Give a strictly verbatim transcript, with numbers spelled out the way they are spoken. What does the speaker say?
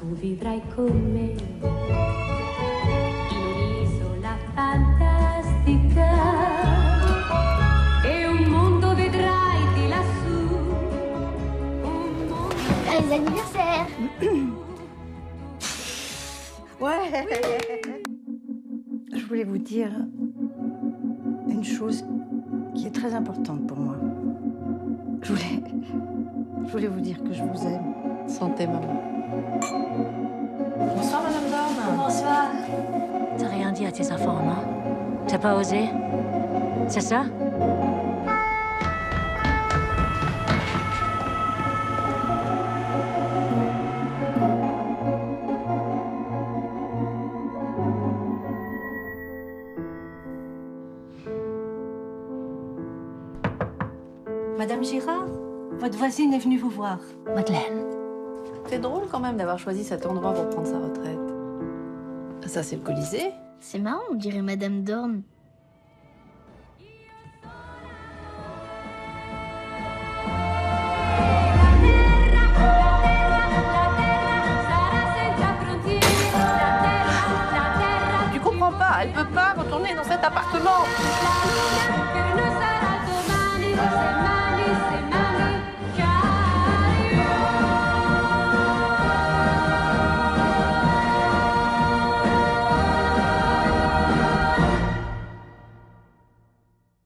tu vivrai con me in un'isola fantastica e un mondo vedrai di lassù. Un mondo... Les anniversaires. Ouais. Je voulais vous dire une chose qui est très importante pour moi. Je voulais, je voulais vous dire que je vous aime. Santé, maman. Bonsoir, Madame Dorn. Bonsoir. T'as rien dit à tes enfants, non? T'as pas osé? C'est ça? Madame Girard, votre voisine est venue vous voir. Madeleine. C'est drôle quand même d'avoir choisi cet endroit pour prendre sa retraite. Ça, c'est le Colisée. C'est marrant, on dirait Madame Dorn. Tu comprends pas, elle peut pas retourner dans cet appartement.